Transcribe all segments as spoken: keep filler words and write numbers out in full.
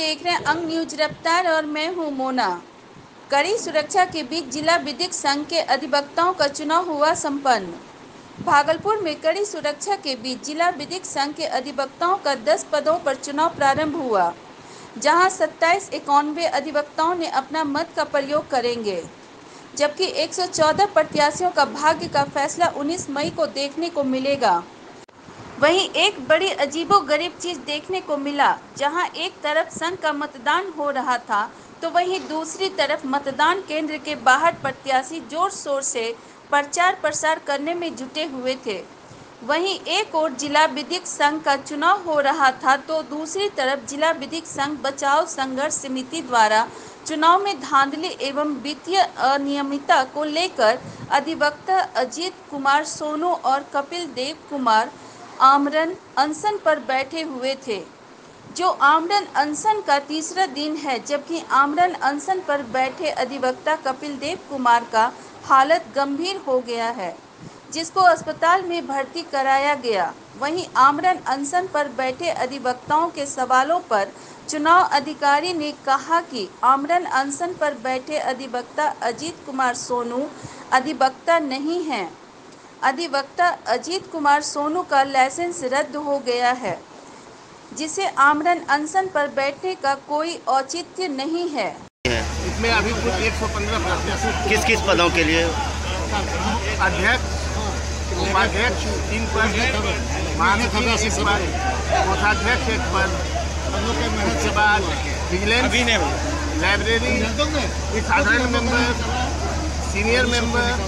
देख रहे हैं अंग न्यूज रफ्तार और मैं हूं मोना। कड़ी सुरक्षा के बीच जिला विधिक संघ के अधिवक्ताओं का चुनाव हुआ संपन्न। भागलपुर में कड़ी सुरक्षा के बीच जिला विधिक संघ के अधिवक्ताओं का दस पदों पर चुनाव प्रारंभ हुआ, जहां सत्ताईस इक्यानवे अधिवक्ताओं ने अपना मत का प्रयोग करेंगे, जबकि एक सौ चौदह प्रत्याशियों का भाग्य का फैसला उन्नीस मई को देखने को मिलेगा। वहीं एक बड़ी अजीबोगरीब चीज देखने को मिला, जहां एक तरफ संघ का मतदान हो रहा था तो वहीं दूसरी तरफ मतदान केंद्र के बाहर प्रत्याशी जोर शोर से प्रचार प्रसार करने में जुटे हुए थे। वहीं एक ओर जिला विधिक संघ का चुनाव हो रहा था तो दूसरी तरफ जिला विधिक संघ बचाव संघर्ष समिति द्वारा चुनाव में धांधली एवं वित्तीय अनियमितता को लेकर अधिवक्ता अजीत कुमार सोनू और कपिल देव कुमार आमरण अनशन पर बैठे हुए थे, जो आमरण अनशन का तीसरा दिन है, जबकि आमरण अनशन पर बैठे अधिवक्ता कपिल देव कुमार का हालत गंभीर हो गया है, जिसको अस्पताल में भर्ती कराया गया। वहीं आमरण अनशन पर बैठे अधिवक्ताओं के सवालों पर चुनाव अधिकारी ने कहा कि आमरण अनशन पर बैठे अधिवक्ता अजीत कुमार सोनू अधिवक्ता नहीं हैं। अधिवक्ता अजीत कुमार सोनू का लाइसेंस रद्द हो गया है, जिसे आमरण अनशन पर बैठने का कोई औचित्य नहीं है। इसमें अभी कुछ एक सौ पंद्रह प्रत्याशी किस किस पदों के लिए? अध्यक्ष, उपाध्यक्ष तीन पद, महासचिव एक पद, कोषाध्यक्ष एक पद, उसके बाद विजिलेंस, लाइब्रेरी, साधारण मेंबर, सीनियर मेंबर।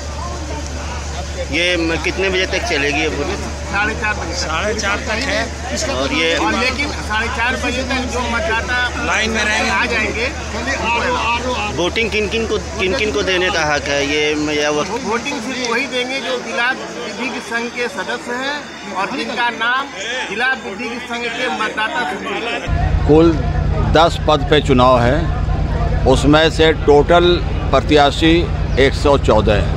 ये कितने बजे तक चलेगी ये वोटिंग? साढ़े चार बजे साढ़े चार तक है। और ये और लेकिन साढ़े चार बजे तक जो मतदाता लाइन में रहेंगे आ जाएंगे। वोटिंग किन किन को किन किन को देने का हक है ये या वो? वोटिंग सिर्फ वही देंगे जो जिला विधिक संघ के सदस्य हैं और जिनका नाम जिला विधिक संघ के मतदाता सूची। कुल दस पद पे चुनाव है, उसमें से टोटल प्रत्याशी एक सौ चौदह है।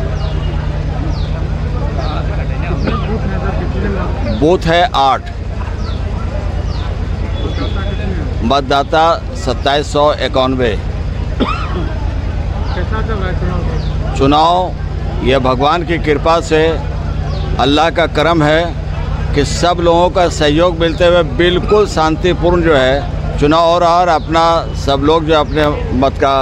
बूथ है आठ, मतदाता सत्ताईस सौ इक्यानवे। चुनाव ये भगवान की कृपा से अल्लाह का करम है कि सब लोगों का सहयोग मिलते हुए बिल्कुल शांतिपूर्ण जो है चुनाव हो रहा, और अपना सब लोग जो अपने मत का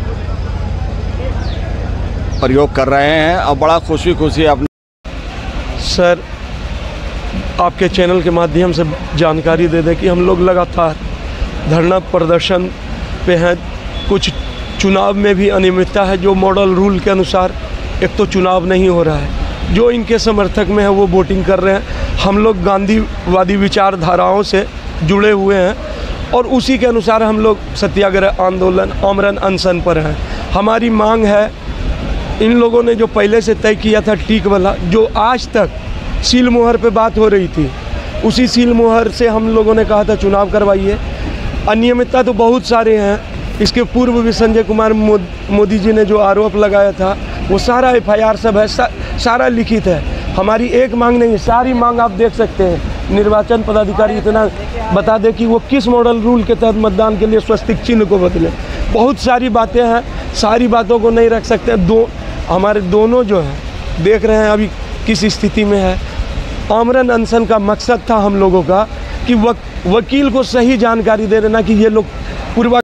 प्रयोग कर रहे हैं और बड़ा खुशी खुशी अपने। सर, आपके चैनल के माध्यम से जानकारी दे दें कि हम लोग लगातार धरना प्रदर्शन पे हैं। कुछ चुनाव में भी अनियमितता है, जो मॉडल रूल के अनुसार एक तो चुनाव नहीं हो रहा है, जो इनके समर्थक में है वो वोटिंग कर रहे हैं। हम लोग गांधीवादी विचारधाराओं से जुड़े हुए हैं और उसी के अनुसार हम लोग सत्याग्रह आंदोलन आमरण अनशन पर हैं। हमारी मांग है, इन लोगों ने जो पहले से तय किया था टीक वाला, जो आज तक सील मोहर पे बात हो रही थी, उसी सील मोहर से हम लोगों ने कहा था चुनाव करवाइए। अनियमितता तो बहुत सारे हैं, इसके पूर्व भी संजय कुमार मोदी जी ने जो आरोप लगाया था वो सारा एफ आई आर सब है, सा, सारा लिखित है। हमारी एक मांग नहीं है, सारी मांग आप देख सकते हैं। निर्वाचन पदाधिकारी इतना बता दे कि वो किस मॉडल रूल के तहत मतदान के लिए स्वस्तिक चिन्ह को बदले। बहुत सारी बातें हैं, सारी बातों को नहीं रख सकते। दो हमारे दोनों जो हैं देख रहे हैं अभी किस स्थिति में है। आमरण अनशन का मकसद था हम लोगों का कि वक, वकील को सही जानकारी दे देना कि ये लोग पूर्व